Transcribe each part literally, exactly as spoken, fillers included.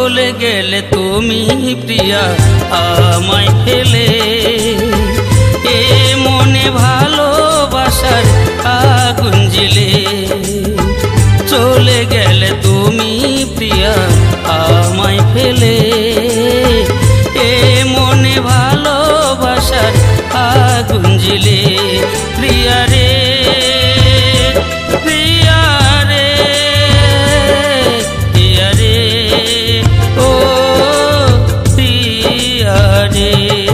চলে গেলে তুমি প্রিয়া আমায় ফেলে। এ মনে ভালোবাসার আগুন জ্বেলে, চলে গেলে তুমি প্রিয়া আমায় ফেলে। এ মনে ভালোবাসার আগুন জ্বেলে। প্রিয়া রে প্রিয়া রে প্রিয়া রে ও প্রিয়া রে।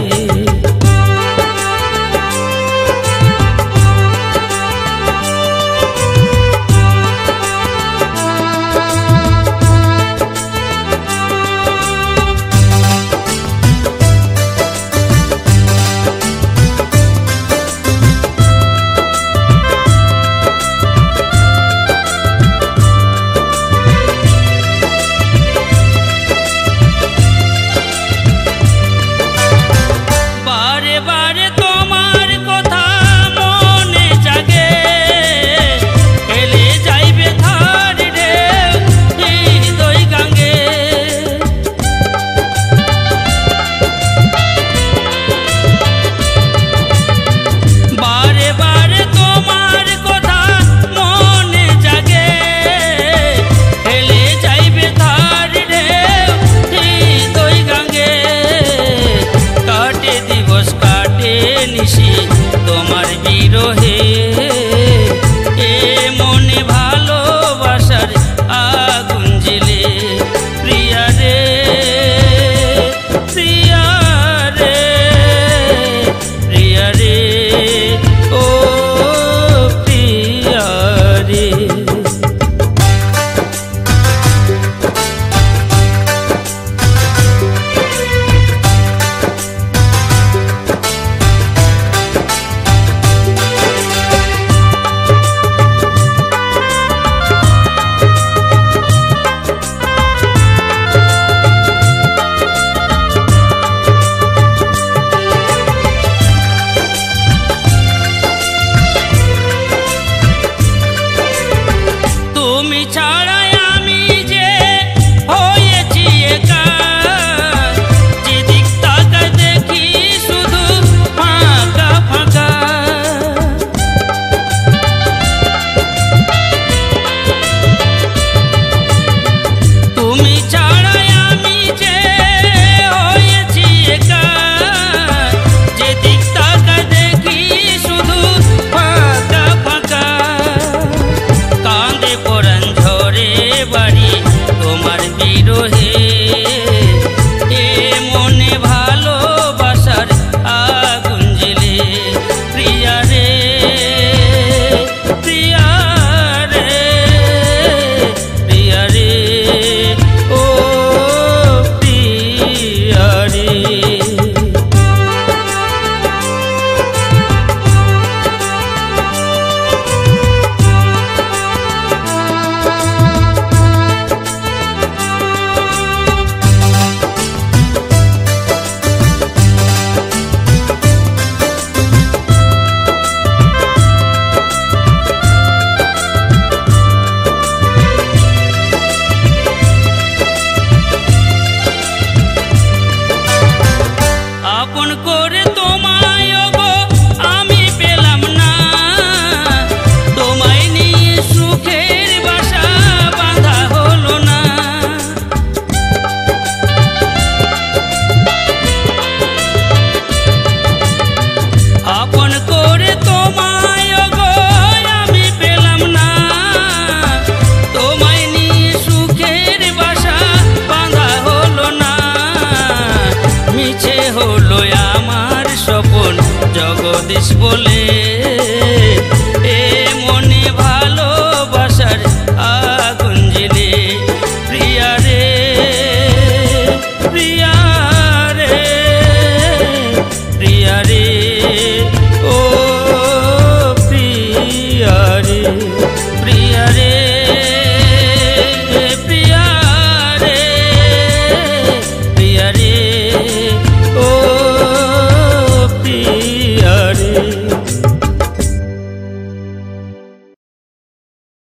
তোমার বিরহে এ মনে ভালোবাসার আগুন জ্বেলে। প্রিয়া রে প্রিয়া রে প্রিয়া রে ও প্রিয়া রে। তুমি ছাড়া আমি যে হয়েছি একা, যেদিক তাকাই দেখি শুধু ফাঁকা ফাঁকা। তুমি ছাড়া আমি যে হয়েছি একা, যেদিক তাকাই দেখি শুধু ফাঁকা ফাঁকা। কাঁদে পরাণ ঝরে বাড়ি তোমার বিরহে এ মনে ভালোবাসার আগুন জ্বেলে। প্রিয়া রে প্রিয়া রে প্রিয়া রে ও প্রিয়া রে। আপন করে তোমায় গো আমি পেলাম না, তোমায় নিয়ে সুখের বাসা বাঁধা হলো না। আপন করে তোমায় গো আমি পেলাম না, তোমায় নিয়ে সুখের বাসা বাঁধা হলো না। মিছে হলো আমার স্বপন জগদীশ বলে।